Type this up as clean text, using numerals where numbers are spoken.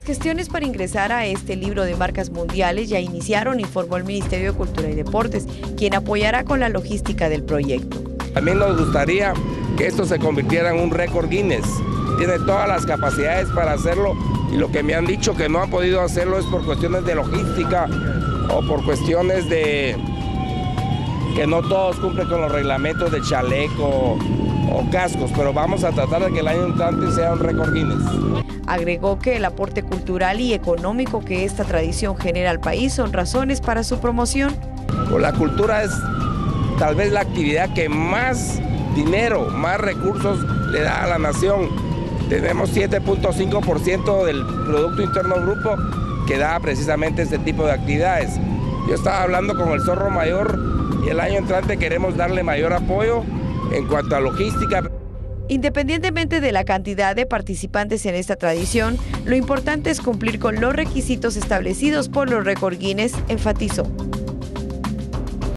Gestiones para ingresar a este libro de marcas mundiales ya iniciaron, informó el Ministerio de Cultura y Deportes, quien apoyará con la logística del proyecto. También nos gustaría que esto se convirtiera en un récord Guinness. Tiene todas las capacidades para hacerlo y lo que me han dicho que no han podido hacerlo es por cuestiones de logística o por cuestiones de que no todos cumplen con los reglamentos de chaleco o cascos, pero vamos a tratar de que el año entrante sea un récord Guinness. Agregó que el aporte cultural y económico que esta tradición genera al país son razones para su promoción. La cultura es tal vez la actividad que más dinero, más recursos le da a la nación. Tenemos 7.5% del Producto Interno Bruto que da precisamente este tipo de actividades. Yo estaba hablando con el Zorro Mayor y el año entrante queremos darle mayor apoyo en cuanto a logística. Independientemente de la cantidad de participantes en esta tradición, lo importante es cumplir con los requisitos establecidos por los récord Guinness, enfatizó.